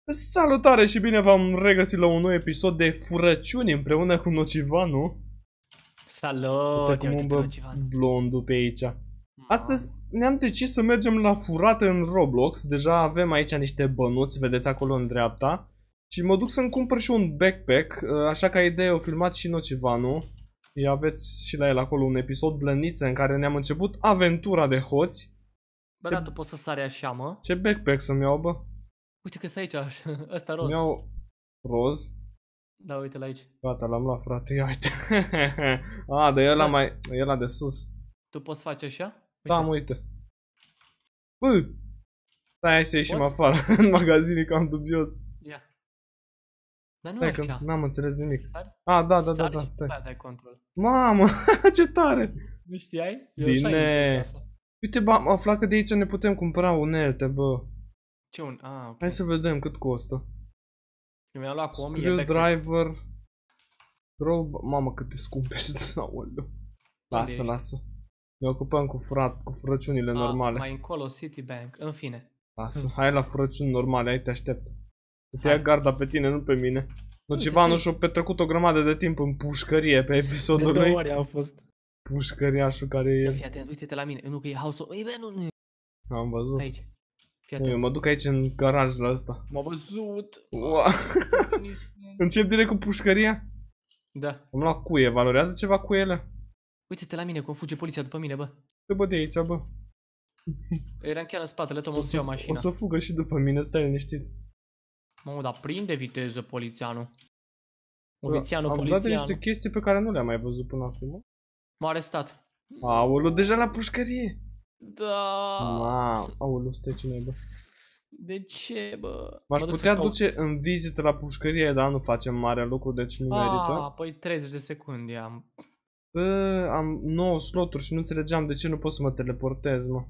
Salutare și bine v-am regăsit la un nou episod de Furăciuni împreună cu Nocivanu. Salut! Uite cum umblă blondul pe aici. Astăzi ne-am decis să mergem la furat în Roblox. Deja avem aici niște bănuți, vedeți acolo în dreapta. Și mă duc să-mi cumpăr și un backpack, așa ca idee o filmat și Nocivanu. Aveți și la el acolo un episod blăniță în care ne-am început aventura de hoți. Bă, da, tu poți să sari așa, mă? Ce backpack să-mi iau, bă? Uite că-s aici, ăsta roz. Îmi iau roz. Da, uite-l aici. Gata, l-am luat, frate, ia uite. A, dar ăla mai, ăla de sus. Tu poți face așa? Uite. Da, mă, uite. Bă! Stai, hai să ieșim afară, în magazin, e cam dubios. Ia. Dar nu Stai așa. că n-am înțeles nimic. Sari? A, da, stai. Da, dai control. Mamă, ce tare! Nu știai? Bine. Uite, bă, am aflat că de aici ne putem cumpăra unelte, bă. Ce un? Ah, ok. Hai să vedem cât costă. Eu mi-am luat cu 1000 Screwdriver. Mamă, cât de scumpe sunt, aoleu. Lasă. Ne ocupăm cu furăciunile normale. Mai încolo Citibank, în fine. Lasă, hai la furăciuni normale, hai te aștept. Te ia garda pe tine, nu pe mine. Nocivanu și-a petrecut o grămadă de timp în pușcărie pe episodul lui. De 2 ori am fost. Pușcăriașul care e el. Fii atent, uite-te la mine. Nu că e house-ul. Ei, bă, nu. Am văzut. Aici. Fii Eu mă duc aici în garaj la ăsta. M-a văzut. Încep direct cu pușcăria? Da. Am luat cuie, valorează ceva cuiele? Uite-te la mine, cum fuge poliția după mine, bă. Bă, de aici, bă. Eram chiar în spatele tău, mă să iau mașina. O să fugă și după mine, stai liniștit. Mamă, dar prinde viteză polițianul. Am dat niște chestii pe care nu le-am mai văzut până acum. M-a arestat. Aoleu, deja la pușcărie. Da. Aoleu, stai, cine e, bă? De ce, bă? M-aș putea duce în vizită la pușcărie, dar nu facem mare lucru, deci nu merită. Păi 30 de secunde am. Bă, am 9 sloturi și nu înțelegeam de ce nu pot să mă teleportez, mă.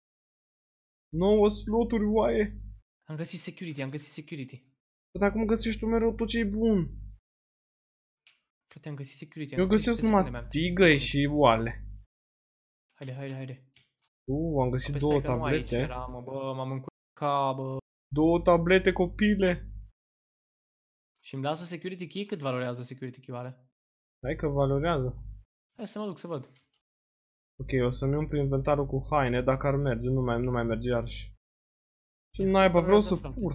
9 sloturi, oaie. Am găsit security. Dar cum găsești tu mereu tot ce e bun? Frate, am găsit security. Eu găsesc numai tigăi și oale. Haide. Am găsit 2 tablete. M-am încurcat, bă. 2 tablete, copile. Și îmi lasă security key? Cât valorează security key oare? Hai că valorează. Hai să mă duc să văd. Ok, o să-mi umplu inventarul cu haine, dacă ar merge, nu mai merge iarăși. Ce naiba, vreau să fur.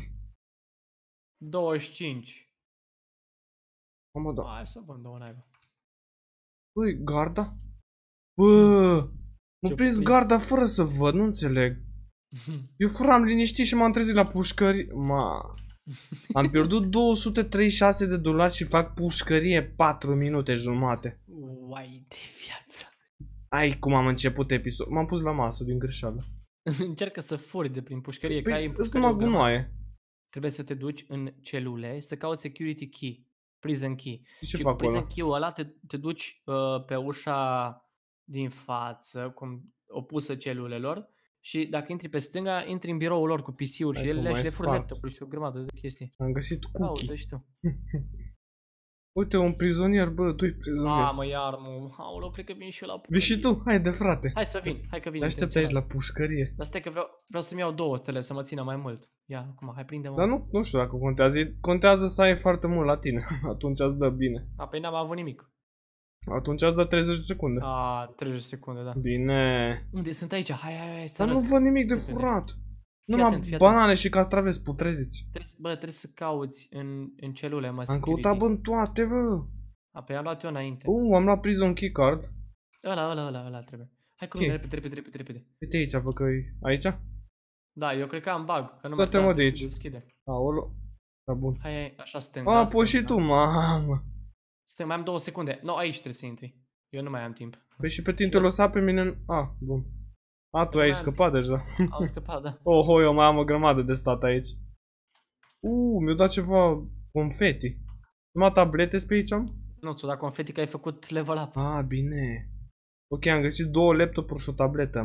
25. Mamă, da. Hai să vând două naiba. Băi, garda? Bă, m-a prins garda fără să văd, nu înțeleg. Eu furam liniștit și m-am trezit la pușcărie. Am pierdut $236 și fac pușcărie 4 minute jumate. Uai de viață. Ai cum am început episodul. M-am pus la masă din greșeală. Încearcă să furi de prin pușcărie, păi, că ai în pușcărie gunoaie. Trebuie să te duci în celule, să cauți security key, prison key. Și cu prison key-ul ăla te duci pe ușa din față, cum opusă celulelor. Și dacă intri pe stânga, intri în biroul lor cu PC-uri și ele și le furi laptopul și o grămadă de chestii. Am găsit cookie. Tu. Uite, un prizonier, bă, 2 prizonieri. Mă, iar mă. Aoleu, cred că vin și eu la pușcărie. Vii și tu? Haide, frate. Hai să vin, hai că vin. Aștept aici la pușcărie. Dar stai că vreau să-mi iau 2 stele să mă țină mai mult. Ia, acum, hai prinde-mă. Dar nu știu dacă contează. Contează să ai foarte mult la tine. Atunci îți dă bine. Păi n-am avut nimic. Atunci îți dă 30 de secunde. 30 de secunde, da. Bine. Unde sunt aici? Hai, dar nu văd nimic de furat. Numai banane și castraveți putreziți. Trebuie să cauți în celule, mă, am căutat, bă, în toate, bă. Păi am luat eu înainte. Am luat prison keycard. Ăla trebuie. Hai cu mine, repede. Uite aici, bă, că e aici? Da, eu cred că am bug, că nu mai puteam deschide. Aolo. Da, bun. Hai, așa stânga. Poți și tu, mamă. Stai, mai am 2 secunde. Nu, aici trebuie să intri. Eu nu mai am timp. Păi și pe tine te-o lăsa pe mine. Bun. Tu ai scăpat deja. Am scăpat, da. Eu mai am o grămadă de stat aici. Mi-a dat ceva confeti. Numai tablete pe aici am? Nu, ți-o dat confeti că ai făcut level up. Bine. Ok, am găsit 2 laptopuri și o tabletă.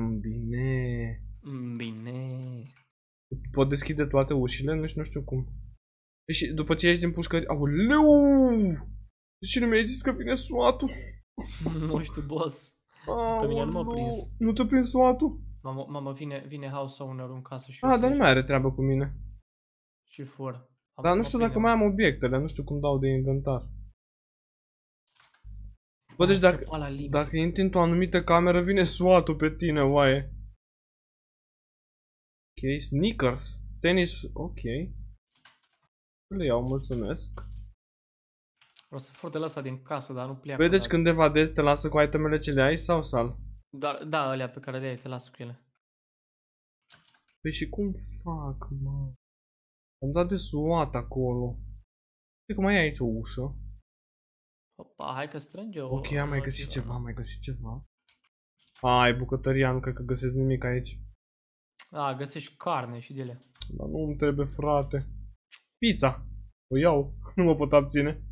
Bine. Pot deschide toate ușile? Nu știu cum. Și după ce ieși din pușcărie... Aoleu! De ce nu mi-ai zis că vine SWAT-ul? Nu știu, boss. Pe mine nu m-a prins. Nu te-a prins SWAT-ul? Mamă, vine house owner-ul în casă și dar nu mai are treabă cu mine. Și fură. Dar nu știu dacă mai am obiectele, nu știu cum dau de inventar. Bă, deci dacă intri într-o anumită cameră, vine SWAT-ul pe tine, oaie. Ok, sneakers, tenis, ok. Le iau, mulțumesc. O să fur de la asta din casă, dar nu pleacă. Păi deci când evadezi, te lasă cu itemele ce le ai sau sal? Da, alea pe care le ai, te lasă cu ele. Păi și cum fac, mă? Am dat de SWAT acolo. Știi că mai e aici o ușă? Opa, hai că strânge o... Ok, am mai găsit ceva, am mai găsit ceva. Ai, bucătăria, nu cred că găsesc nimic aici. A, găsești carne și de ele. Dar nu îmi trebuie, frate. Pizza. O iau, nu mă pot abține.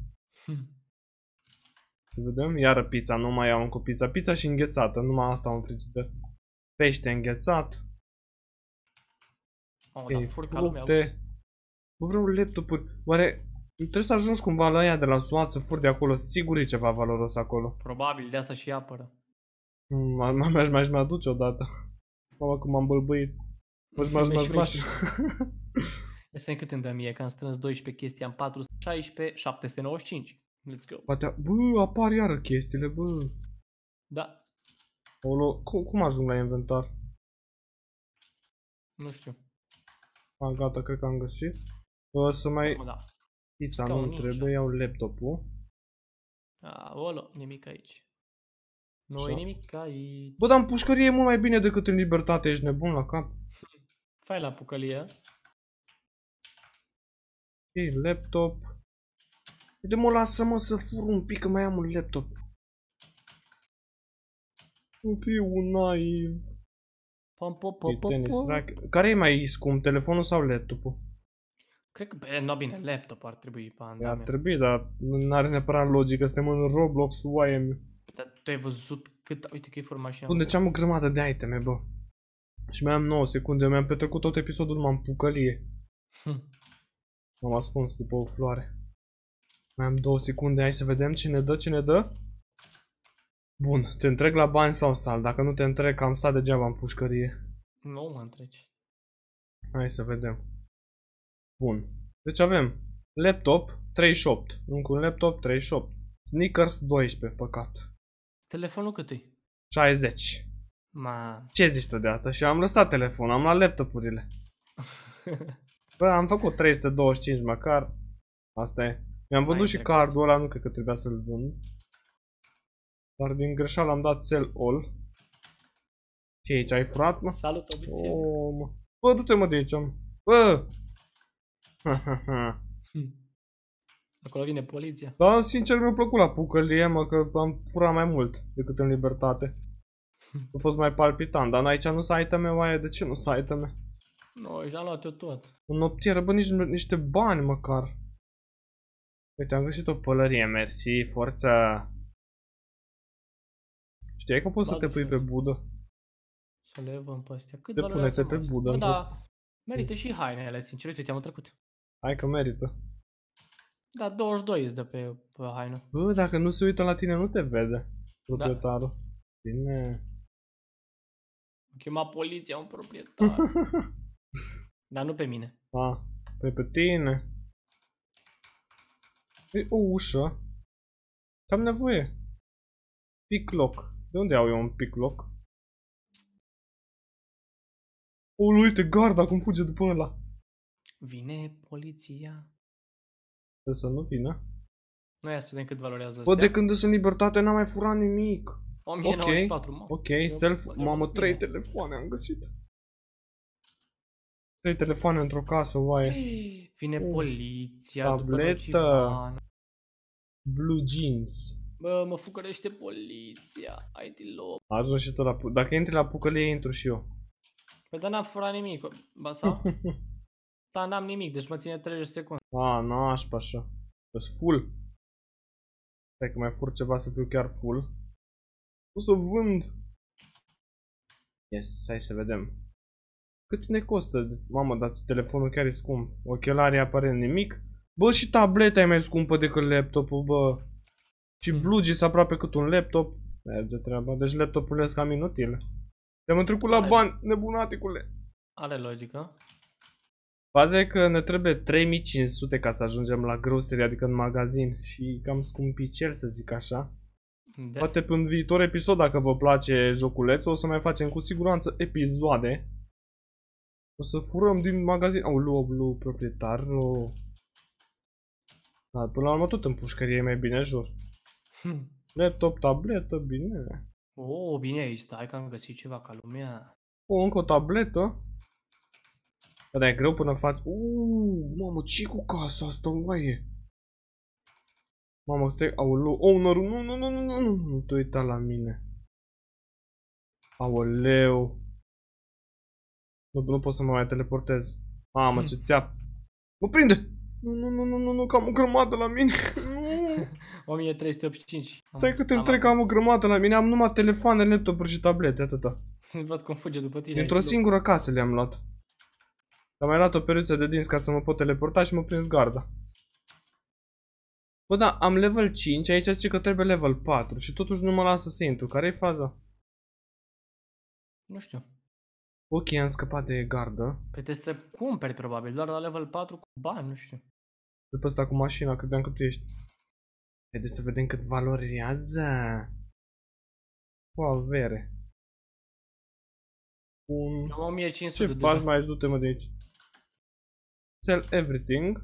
Să vedem, iară pizza, nu mai iau încă pizza. Pizza și înghețată, numai asta în frigider. Pește înghețat. Ok, fructe. Bă, vreau laptopuri. Oare trebuie să ajungi cumva la ea de la SWAT să furi de acolo? Sigur e ceva valoros acolo. Probabil, de asta și apără. M-aș mai aduce odată. Mama că m-am bălbăit. Maș. Ia cât îmi dă mie, că am strâns 12 chestii, am 416, 795. Let's go. Poate, bă, apar iară chestiile, bă. Da. Cum ajung la inventar? Nu știu. Gata, cred că am găsit. O să mai... Da. Pizza nu trebuie, iau laptopul. Aolo, nimic aici. Nu e nimic aici. Bă, dar în pușcărie e mult mai bine decât în libertate, ești nebun la cap. Fai la pucălie. Ok, laptop. Uite-mă, lasă-mă să fur un pic, că mai am un laptop. Nu fiu naiv. Care e mai scump, telefonul sau laptopul? Cred că, nu bine, laptop ar trebui. Ar trebui, dar nu are neapărat logică, suntem în Roblox, YM. Dar tu ai văzut cât, uite că e fără mașina. Bun, deci am o grămadă de iteme, bă. Și mai am 9 secunde, mi-am petrecut tot episodul numai în pucălie. M-am ascuns după o floare. Mai am 2 secunde, hai să vedem ce ne dă, Bun, te întreg la bani sau sal? Dacă nu te întreg, am stat degeaba în pușcărie. Nu mă întregi. Hai să vedem. Bun. Deci avem laptop 38. Încă un laptop 38. Sneakers 12, păcat. Telefonul cât e? 60. Ce zici tu de asta? Și am lăsat telefonul, am luat laptopurile. Bă, am făcut 325 măcar. Asta e. Mi-am vândut și cardul ăla, nu cred că trebuia să-l vând. Dar din greșeală am dat sell all. Ce aici, ai furat, mă? Salut, obiție. Oh, bă, du-te, mă, de aici, mă. Bă! Acolo vine poliția. Da, sincer mi-a plăcut la pucălie, mă, că am furat mai mult decât în libertate. A fost mai palpitant, dar aici nu s-a iteme, oaie, de ce nu s-a iteme? Nu, și-am luat eu tot. În noptieră, bă, niște bani măcar. Uite, am găsit o pălărie, mersi, forță. Știai că poți să te pui pe budă? Să le evăm pe astea. Cât te pune-te pe budă. Da, merită și hainele, sincer, uite, te-am trecut. Hai că merită. Da, 22 îți dă pe haină. Bă, dacă nu se uită la tine, nu te vede proprietarul. Da. Bine. Am chemat poliția, un proprietar. Dar nu pe mine. Pe tine. E o ușă. Ce-am nevoie? Picklock. De unde iau eu un picklock? Uite, garda cum fuge după ăla. Vine poliția. Trebuie să nu vină. Noi ia să vedem cât valorează astea. Bă, de când sunt în libertate n-am mai furat nimic. 1094, ok, mamă, 3 telefoane am găsit. 3 telefoane într-o casă, oaie. Vine poliția. Tabletă. Blue jeans. Bă, mă fucărește poliția. Hai de loc. Ajung și tot la dacă intri la pucălie, intru și eu. Păi dar n-am furat nimic. Ba sau? Da, n-am nimic, deci mă ține 30 secunde. Nașpa așa. Sunt full. Stai că mai fur ceva să fiu chiar full. O să vând. Yes, hai să vedem. Cât ne costă? Mamă, dar telefonul chiar e scump. Ochelarii aparent nimic. Bă, și tableta e mai scumpă decât laptopul, bă. Și blugis aproape cât un laptop. Merge treaba. Deci laptopurile sunt cam inutile. Te-am întrecut la bani, nebunaticule. Are logică. Faza e că ne trebuie 3500 ca să ajungem la grocery, adică în magazin. Și cam scumpicel, să zic așa. Da. Poate în viitor episod, dacă vă place joculețul, o să mai facem cu siguranță episoade. O să furăm din magazin. Aulu, proprietarul. Da, până la urmă tot în pușcărie e mai bine, jur. Laptop, tabletă, bine. Oh, bine aici, stai că am găsit ceva ca lumea. Încă o tabletă. Dar e greu până faci... mamă, ce cu casa asta, oaie? Mamă, stai, aoleu, owner-ul, nu te uita la mine. Aoleu. Nu pot să mă mai teleportez. Mamă, ce țeap. Mă prinde! Nu, că am o grămadă la mine. 1385. Stai că te întreg că am o grămadă la mine, am numai telefoane, laptopuri și tablete, atâta. Văd cum fuge după tine. Dintr-o singură casă le-am luat. Am mai luat o peruță de dinți ca să mă pot teleporta și mă prins garda. Bă, da, am level 5, aici zice că trebuie level 4 și totuși nu mă lasă să intru. Care-i faza? Nu știu. Ok, am scăpat de gardă. Păi trebuie să cumperi probabil, doar la level 4 cu bani, nu știu. După asta cu mașina, credeam că tu ești. Haideți să vedem cât valorează. Cu avere. Un... 1500 Ce deja. faci mai aici? Du-te mă de aici. Sell everything.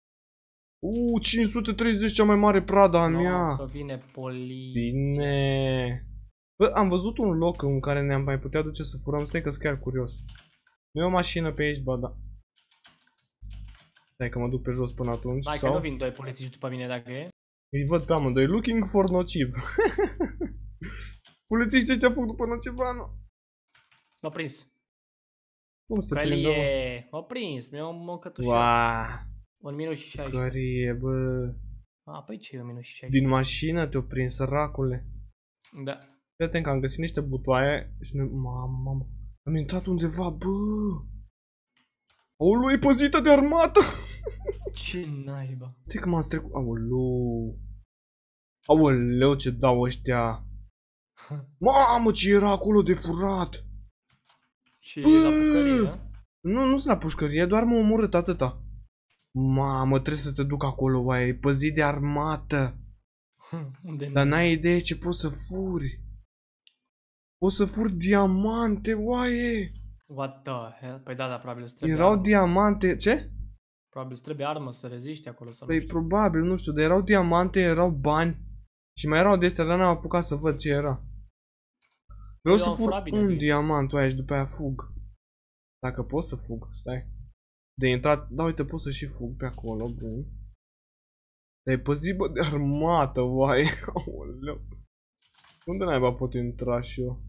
530, cea mai mare Prada a mea. Că vine poliția. Bine. Bă, am văzut un loc în care ne-am mai putea duce să furăm. Stai că-s chiar curios. Nu e o mașină pe aici, ba da. Stai că mă duc pe jos până atunci. Hai sau... că nu vin doi polițiști după mine dacă e. Îi văd pe amândoi. Looking for nociv. Polițiștii ăștia fug după nocivanu. M-a prins. Cum se prinde, mă? Călie. M-a prins. M-a cătușat. Uaa. 1 minut și 60. Cărie, bă. Păi ce e 1 minut și 60? Din mașină te-o prins, săracule. Da. Fii că am găsit niște butoaie și ne... Mamă. Am intrat undeva, bă. Aoleu, e păzită de armată. Ce naiba. Stai că m-am strecut. Aoleu. Aoleu, ce dau ăștia. Mamă, ce era acolo de furat. Și e la pușcărie. Nu sunt la pușcărie, doar m-a omorât atâta. Mamă, trebuie să te duc acolo, oaie, e păzit de armată. Unde? Dar n-ai idee ce poți să furi. Poți să furi diamante, oaie. What the hell? Păi da, probabil îți trebuie Erau armă. diamante, ce? Probabil îți trebuie armă să reziști acolo sau Păi nu știu. probabil, nu știu, dar erau diamante, erau bani. Și mai erau de astea, dar n-am apucat să văd ce era. Vreau să fur un diamant, oaie, și după aia fug. Dacă pot să fug, stai. De intrat, da, uite, pot să și fug pe acolo, bun. Dar e păzit, bă, de armată, oaie. Aoleu. Unde naiba pot intra și eu?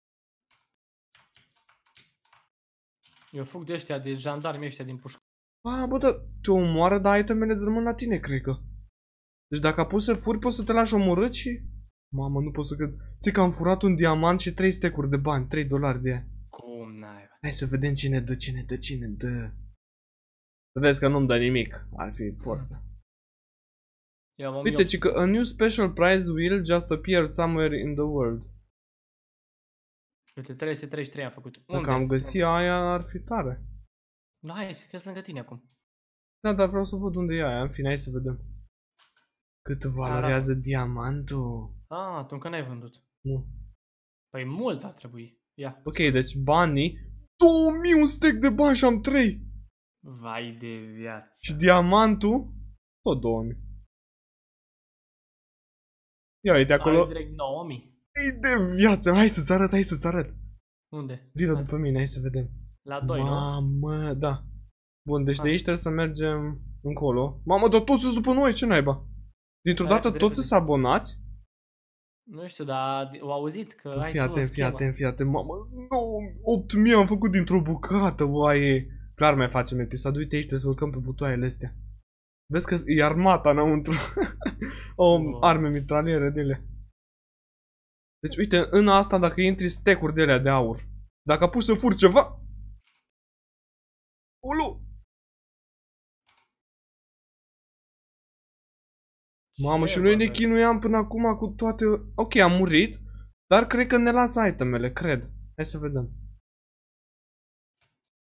Eu fug de ăștia, de jandarmi ăștia din pușcă. Bă, dar te omoară, dar itemele îți rămân la tine, cred că. Deci dacă apuci să furi, poți să te lași omorât și... Mamă, nu pot să cred. Ți că am furat un diamant și 3 stecuri de bani, 3 dolari de aia. Cum naiba? Hai să vedem cine dă, cine dă. Să vezi că nu-mi dă nimic. Ar fi forța. Uite, ci că a new special prize will just appear somewhere in the world. Uite, 333 am făcut. Unde? Dacă am găsit aia, ar fi tare. Nu, hai, că sunt lângă tine acum. Da, dar vreau să văd unde e aia. În fine, hai să vedem. Cât valorează diamantul? Tu încă n-ai vândut. Nu. Păi mult va trebui. Ia. Ok, deci banii. 2000 un stack de bani și am 3. Vai de viață. Și diamantul? Tot 2000. Ia uite acolo. Ai direct 9000. E de viață. Hai să-ți arăt, Unde? Vină după mine, hai să vedem. La 2, nu? Mamă, da. Bun, deci de aici trebuie să mergem încolo. Mamă, dar toți sunt după noi, ce naiba? Dintr-o dată toți sunt abonați? Nu știu, dar au auzit că ai Fii tu o schemă. atent. Mamă, 8000 am făcut dintr-o bucată, oaie. Clar mai facem episod. Uite aici trebuie să urcăm pe butoaiele astea. Vezi că e armata înăuntru. Arme mitraliere de ele. Deci uite, în asta dacă intri stack-uri de alea de aur. Dacă apuci să furi ceva... Ulu! Mamă, și noi ne chinuiam până acum cu toate... Ok, am murit, dar cred că ne lasă itemele, cred. Hai să vedem.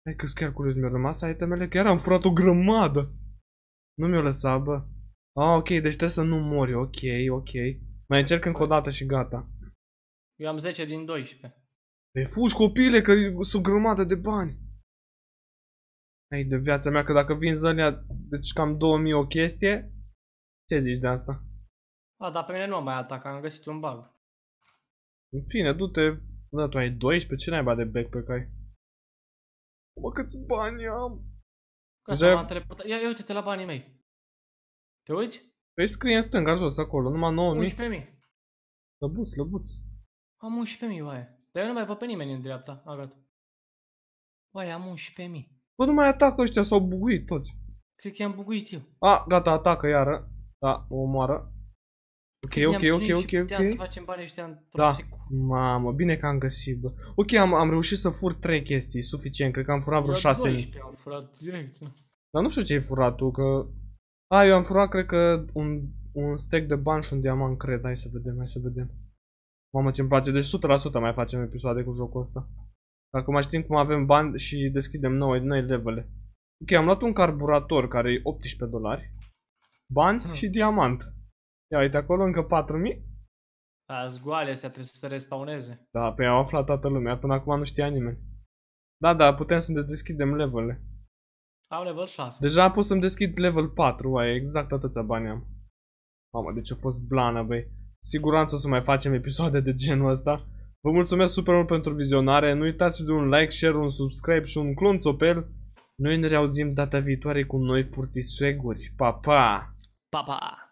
Hai că chiar curios, mi-au rămas itemele, chiar am furat o grămadă. Nu mi-o lăsat, bă. Ah, ok, deci trebuie să nu mori, ok. Mai încerc încă o dată și gata. Eu am 10 din 12. Păi fugi, copile, că sunt grămadă de bani. Hai de viața mea, că dacă vinzi ălea, deci cam 2000 o chestie. Ce zici de asta? A, dar pe mine nu am mai atacat, am găsit un bug. În fine, du-te. Da, tu ai 12, ce naiba de backpack ai? Mă, câți bani am? Gata, m-am teleportat. Ia uite-te la banii mei. Te uiți? Păi scrie în stânga, jos, acolo, numai 9000. 11.000. Lăbuț. Am 11.000, oaie. Dar eu nu mai văd pe nimeni în dreapta. A, gata. Oaie, am 11.000. Bă, nu mai atacă ăștia, s-au buguit toți. Cred că i-am buguit eu. A, gata, atacă iară. Da, o omoară. Ok. Puteam să facem banii ăștia într-o secundă. Mamă, bine că am găsit, bă. Ok, am reușit să fur 3 chestii, suficient, cred că am furat vreo 6.000. Am furat direct. Dar nu știu ce ai furat tu, că... A, eu am furat, cred că, un stack de bani și un diamant, cred. Hai să vedem. Mamă, ce-mi place, deci 100% mai facem episoade cu jocul ăsta. Dacă mai știm cum avem bani și deschidem noi levele. Ok, am luat un carburator care e $18. Bani și diamant. Ia uite acolo încă 4000. Azi goale astea trebuie să se respawneze. Da, pe au aflat toată lumea, până acum nu știa nimeni. Da, putem să ne deschidem levelele. Am level 6. Deja pot să-mi deschid level 4, uai, exact atâția bani am. Mamă, deci a fost blană, băi. Siguranță o să mai facem episoade de genul ăsta. Vă mulțumesc super mult pentru vizionare. Nu uitați de un like, share, un subscribe și un clonțopel. Noi ne reauzim data viitoare cu noi furtiseguri. Pa, pa! Pa, pa!